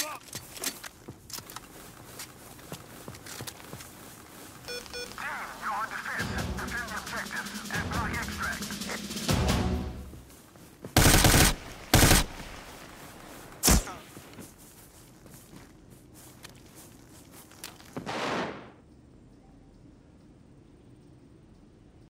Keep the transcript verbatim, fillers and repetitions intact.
Team, you're on defense. Defend the objectives and block exit.